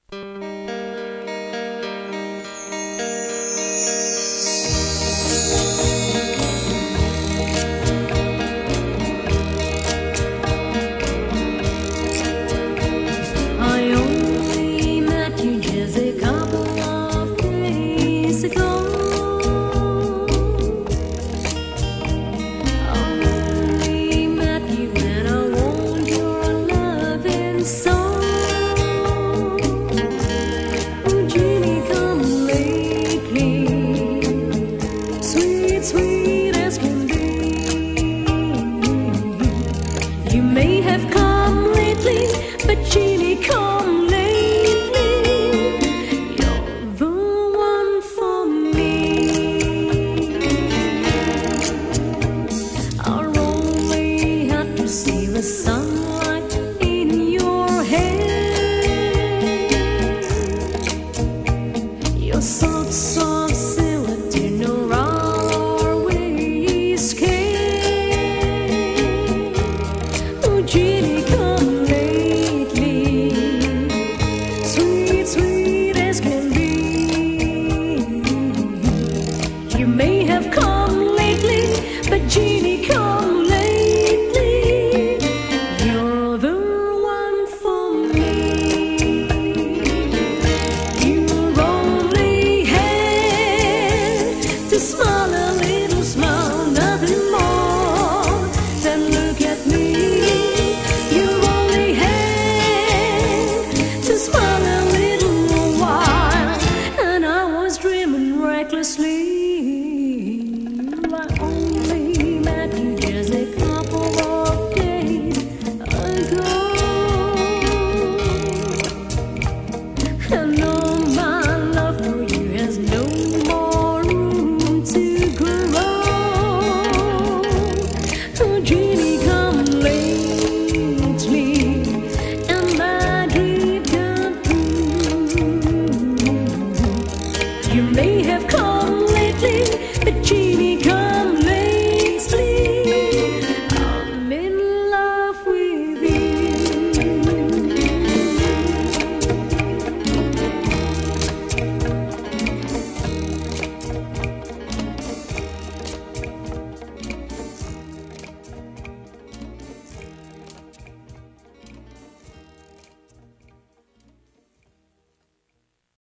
I only met you just a couple of days ago. I only met you when I want your loving soul. Oh, Jeannie, come lately, sweet, sweet as can be. You may have come lately, but Jeannie, come lately. You're the one for me. I only had to see the sun